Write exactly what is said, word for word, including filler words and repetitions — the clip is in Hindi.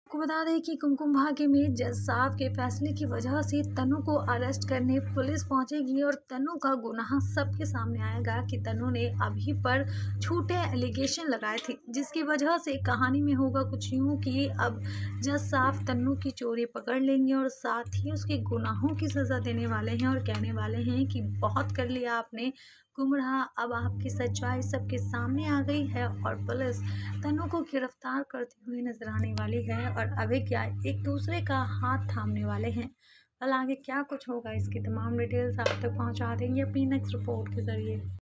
आपको बता दें कि कुमकुम भाग्य में जज साहब के फैसले की वजह से तनु को अरेस्ट करने पुलिस पहुंचेगी और तनु का गुनाह सबके सामने आएगा कि तनु ने अभी पर झूठे एलिगेशन लगाए थे, जिसकी वजह से कहानी में होगा कुछ यूँ कि अब जज साहब तनु की चोरी पकड़ लेंगे और साथ ही उसके गुनाहों की सज़ा देने वाले हैं और कहने वाले हैं कि बहुत कर लिया आपने गुमराह, अब आपकी सच्चाई सबके सामने आ गई है और पुलिस तनु को गिरफ्तार करती हुई नजर आने वाली है और अभी क्या एक दूसरे का हाथ थामने वाले हैं। कल आगे क्या कुछ होगा इसकी तमाम डिटेल्स आप तक पहुंचा देंगे अपनी नेक्स्ट रिपोर्ट के जरिए।